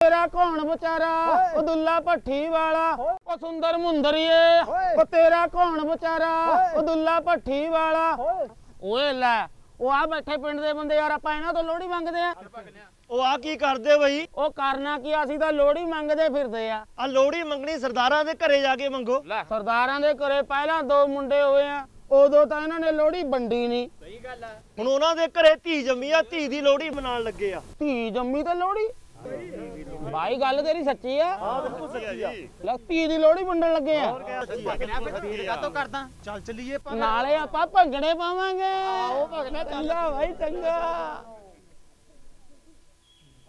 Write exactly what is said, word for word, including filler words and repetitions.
तेरा कौन बेचारा ओ दुल्ला भट्ठी वाला ओ सुंदर मुंदरिए ओ तेरा कौन बेचारा ओ दुल्ला भट्ठी वाला ओए लै ਉਹ ਆ ਬੈਠੇ ਪਿੰਡ ਦੇ ਬੰਦੇ ਯਾਰ ਆਪਾਂ ਇਹਨਾਂ ਤੋਂ ਲੋਹੜੀ ਮੰਗਦੇ ਆ ਉਹ ਆ ਕੀ ਕਰਦੇ ਬਈ ਉਹ ਕਰਨਾ ਕੀ ਅਸੀਂ ਤਾਂ ਲੋਹੜੀ ਮੰਗਦੇ ਫਿਰਦੇ ਆ ਆ ਲੋਹੜੀ ਮੰਗਣੀ ਸਰਦਾਰਾਂ ਦੇ ਘਰੇ ਜਾ ਕੇ ਮੰਗੋ ਸਰਦਾਰਾਂ ਦੇ ਘਰੇ ਪਹਿਲਾਂ ਦੋ ਮੁੰਡੇ ਹੋਏ ਆ ਉਦੋਂ ਤਾਂ ਇਹਨਾਂ ਨੇ ਲੋਹੜੀ ਵੰਡੀ ਨਹੀਂ ਸਹੀ ਗੱਲ ਆ ਹੁਣ ਉਹਨਾਂ ਦੇ ਘਰੇ ਧੀ ਜੰਮੀ ਆ ਧੀ ਦੀ ਲੋਹੜੀ ਮਨਾਉਣ ਲੱਗੇ ਆ ਧੀ ਜੰਮੀ ਤੇ ਲੋਹੜੀ ਭਾਈ ਗੱਲ ਤੇਰੀ ਸੱਚੀ ਆ ਹਾਂ ਬਿਲਕੁਲ ਸੱਚੀ ਆ ਲੈ ਧੀ ਦੀ ਲੋਹੜੀ ਵੰਡਣ ਲੱਗੇ ਆ ਹੋਰ ਕੀ ਕਾਤੋਂ ਕਰਦਾ ਚੱਲ ਚੱਲੀਏ ਨਾਲੇ ਆਪਾਂ ਭੰਗੜੇ ਪਾਵਾਂਗੇ ਆਓ ਭੰਗੜਾ ਚੰਗਾ ਭਾਈ ਚੰਗਾ